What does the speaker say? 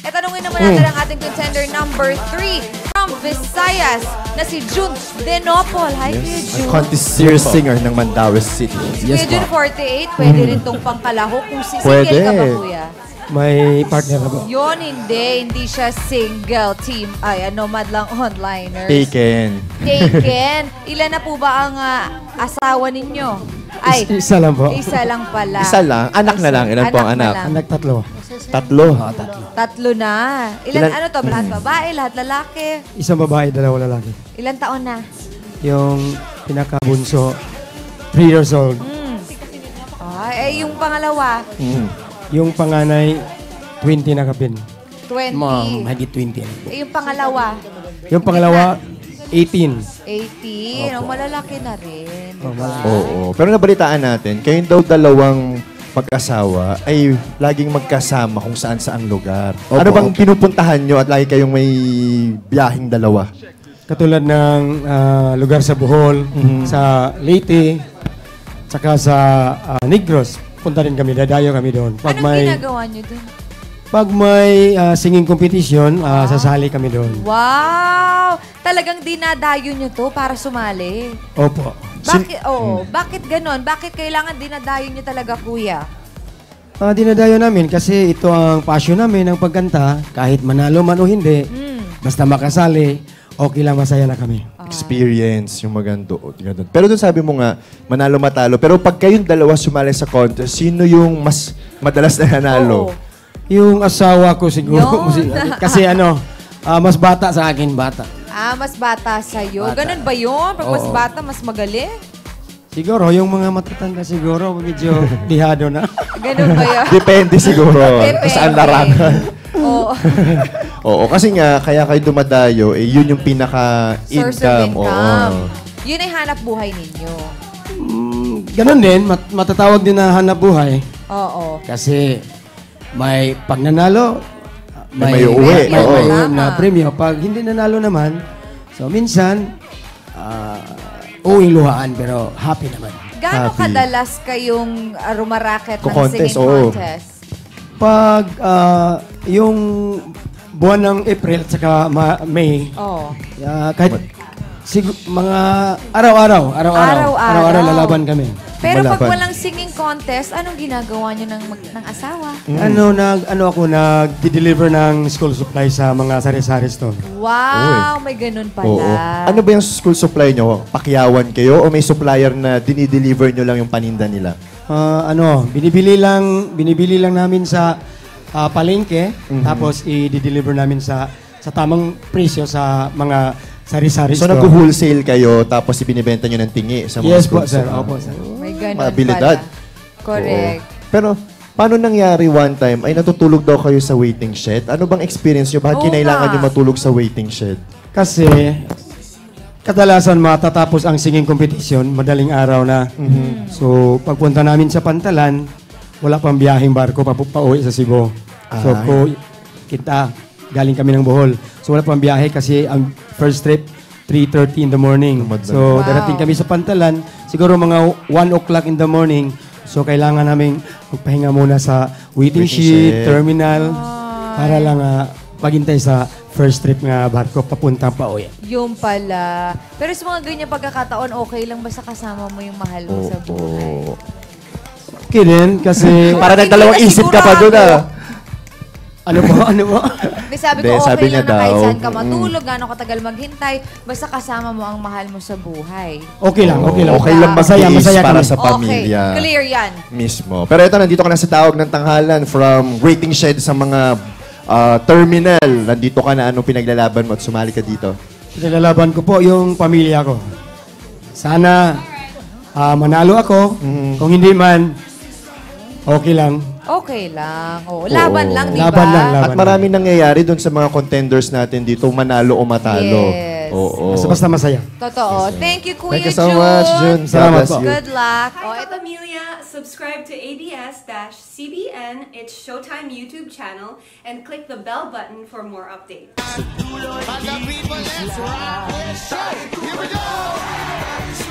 Tanungin naman natin ang ating contender number 3 from Visayas na si June Denopol. Hi, Kuya June. Contest series singer ng Mandaue City. Kuya June 48, pwede rin itong pangkalahok kung single ka ba, Kuya? May partner na ba? Yun, hindi siya single team. Ay, nomad lang onliners. Taken. Ilan na po ba ang asawa ninyo? Ay, isa lang po. Isa lang pala. Isa lang? Anak na lang? Ilan po ang anak? Anak 3. 3? Tatlo na. Ano to? Lahat babae, lahat lalaki? Isang babae, 2 lalaki. Ilan taon na? Yung pinakabunso, 3 years old. Yung pangalawa? Yung panganay, 20 na kapin. 20. Higit 20. Yung pangalawa? Yung pangalawa, 18. 18. Malalaki na rin. Oo. Pero nabalitaan natin, kayong daw dalawang mag-asawa ay laging magkasama kung saan-saang lugar. Ano bang pinupuntahan nyo at lagi kayong may biyaheng dalawa? Katulad ng lugar sa Bohol, sa Leyte, tsaka sa Negros. Punta rin kami, dadayo kami doon. Anong ginagawa nyo doon? Pag may singing competition, sasali kami doon. Wow! Talagang dinadayo nyo to para sumali? Opo. Bakit ganon? Bakit kailangan dinadayo nyo talaga, Kuya? Dinadayo namin kasi ito ang passion namin ng pagkanta. Kahit manalo man o hindi, basta makasali, okay lang, masaya na kami. Experience, yung maganda. Pero doon sabi mo nga, manalo-matalo. Pero pag kayong dalawa sumali sa contest, sino yung mas madalas na nanalo? Yung asawa ko siguro. Kasi mas bata sa akin, bata. Mas bata sa'yo. Ganun ba yun? Pag mas bata, mas magaling? Siguro, yung mga matatanda siguro, medyo dihado na. Ganun ba yun? Depende siguro. Saan larangan. Oo, kasi nga, kaya kayo dumadayo, yun yung pinaka-income. Yun ay hanap buhay ninyo. Ganun din, matatawag din na hanap buhay. Oo. Kasi may pag nanalo, may uwi. May na premyo. Pag hindi nanalo naman, so minsan, uwing luhaan, pero happy naman. Gaano kadalas kayong rumaraket ng singing contest? Pag yung buwan ng April at saka May, kahit mga araw-araw lalaban kami. Pero pag walang singing contest, anong ginagawa nyo ng asawa? Ako nag-deliver ng school supply sa mga sari-sari store. Wow, may ganun pala. Ano ba yung school supply nyo? Pakyawan kayo o may supplier na dinideliver nyo lang yung paninda nila? Binibili lang namin sa palengke, tapos i-deliver namin sa tamang presyo sa mga sari-sari store. So nag-wholesale kayo, tapos ibinibenta nyo ng tingi sa mga Yes po, sir. Opo, sir. May ganun Abilidad. pala. Correct. Pero paano nangyari one time ay natutulog daw kayo sa waiting shed? Ano bang experience nyo? Bakit kinailangan nyo matulog sa waiting shed? Kasi kadalasan matatapos ang singing competition, madaling araw na. So, pagpunta namin sa Pantalan, wala pang biyaheng barko pauwi sa Cebu. So, galing kami ng Bohol. So, wala pang biyahe kasi ang first trip, 3:30 in the morning. So, darating kami sa Pantalan, siguro mga 1 o'clock in the morning. So, kailangan namin magpahinga muna sa waiting shed, terminal, para lang maghintay sa first trip nga barko papuntang pauwi. Yung pala. Pero sa mga ganyan pagkakataon, okay lang basta kasama mo yung mahal mo sa buhay? Okay din, kasi para nagdalawang isip ka pa doon Ano mo? Sabi ko, okay lang na kahit saan ka matulog, gano'ng katagal maghintay, basta kasama mo ang mahal mo sa buhay. Okay lang. Okay lang masaya para sa pamilya. Okay, clear yan. Mismo. Pero ito, nandito ka na sa Tawag ng Tanghalan from waiting shed sa mga terminal. Nandito ka na, anong pinaglalaban mo at sumali ka dito? Pinaglalaban ko po yung pamilya ko. Sana manalo ako. Kung hindi man, okay lang. Okay lang. Laban lang, di ba? Laban lang. At maraming nangyayari doon sa mga contenders natin dito, manalo o matalo. Yes. Basta masaya. Totoo. Thank you, Kuya Thank you so much, Jun. Salamat po. Good luck. Ito, Amelia, subscribe to ABS-CBN, its Showtime YouTube channel, and click the bell button for more updates. Here we go!